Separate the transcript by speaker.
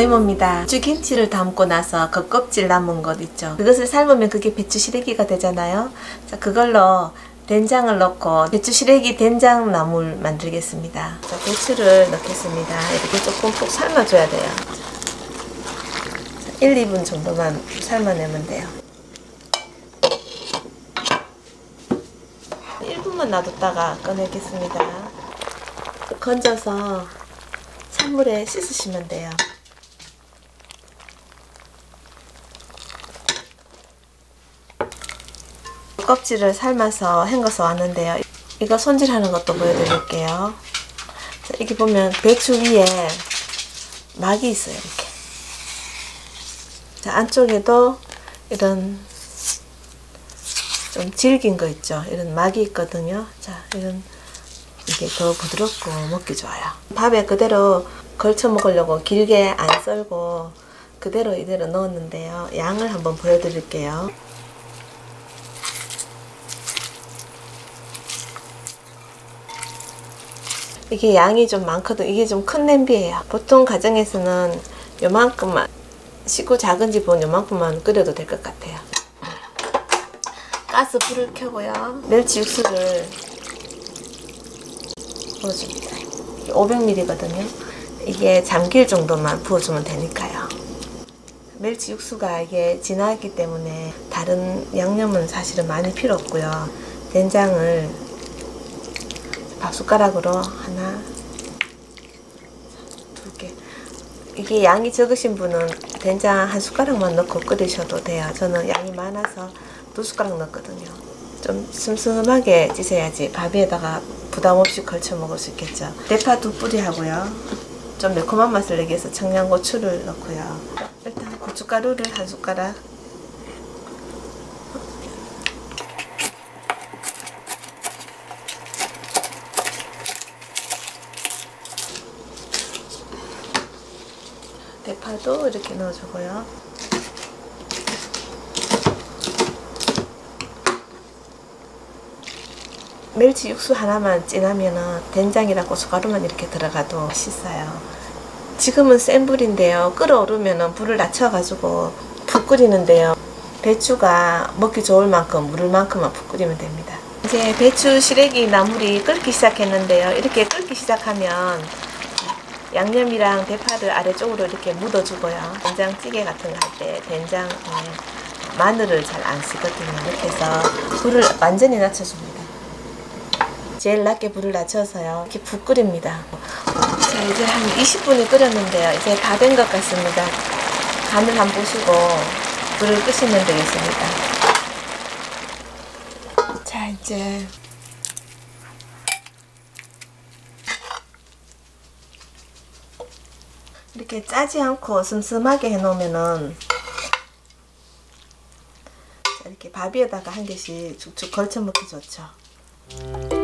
Speaker 1: 이모입니다. 배추김치를 담고 나서 겉껍질 남은 것 있죠. 그것을 삶으면 그게 배추 시래기가 되잖아요. 자, 그걸로 된장을 넣고 배추 시래기 된장 나물 만들겠습니다. 자, 배추를 넣겠습니다. 이렇게 조금 푹 삶아줘야 돼요. 자, 1, 2분 정도만 삶아내면 돼요. 1분만 놔뒀다가 꺼내겠습니다. 건져서 찬물에 씻으시면 돼요. 껍질을 삶아서 헹궈서 왔는데요. 이거 손질하는 것도 보여드릴게요. 자, 이렇게 보면 배추 위에 막이 있어요. 이렇게. 자, 안쪽에도 이런 좀 질긴 거 있죠. 이런 막이 있거든요. 자, 이런 이게 더 부드럽고 먹기 좋아요. 밥에 그대로 걸쳐 먹으려고 길게 안 썰고 그대로 이대로 넣었는데요. 양을 한번 보여드릴게요. 이게 양이 좀 많거든. 이게 좀 큰 냄비예요. 보통 가정에서는 요만큼만, 식구 작은 집은 요만큼만 끓여도 될 것 같아요. 가스 불을 켜고요. 멸치 육수를 부어줍니다. 500ml거든요. 이게 잠길 정도만 부어주면 되니까요. 멸치 육수가 이게 진하기 때문에 다른 양념은 사실은 많이 필요 없고요. 된장을 밥숟가락으로 하나, 두 개. 이게 양이 적으신 분은 된장 한 숟가락만 넣고 끓이셔도 돼요. 저는 양이 많아서 2숟가락 넣거든요. 좀 슴슴하게 찢어야지 밥 위에다가 부담 없이 걸쳐 먹을 수 있겠죠. 대파 2뿌리 하고요. 좀 매콤한 맛을 내기 위해서 청양고추를 넣고요. 일단 고춧가루를 한 숟가락, 대파도 이렇게 넣어주고요. 멸치 육수 하나만 진하면은 된장이랑 고춧가루만 이렇게 들어가도 맛있어요. 지금은 센 불인데요. 끓어오르면은 불을 낮춰가지고 푹 끓이는데요. 배추가 먹기 좋을 만큼 물을 만큼만 푹 끓이면 됩니다. 이제 배추 시래기 나물이 끓기 시작했는데요. 이렇게 끓기 시작하면 양념이랑 대파를 아래쪽으로 이렇게 묻어주고요. 된장찌개 같은 거 할 때 된장에 마늘을 잘 안 쓰거든요. 이렇게 해서 불을 완전히 낮춰줍니다. 제일 낮게 불을 낮춰서요. 이렇게 푹 끓입니다. 자, 이제 한 20분이 끓였는데요. 이제 다 된 것 같습니다. 간을 한번 보시고 불을 끄시면 되겠습니다. 자, 이제 이렇게 짜지 않고 슴슴하게 해놓으면은 이렇게 밥 위에다가 한 개씩 쭉쭉 걸쳐 먹기 좋죠.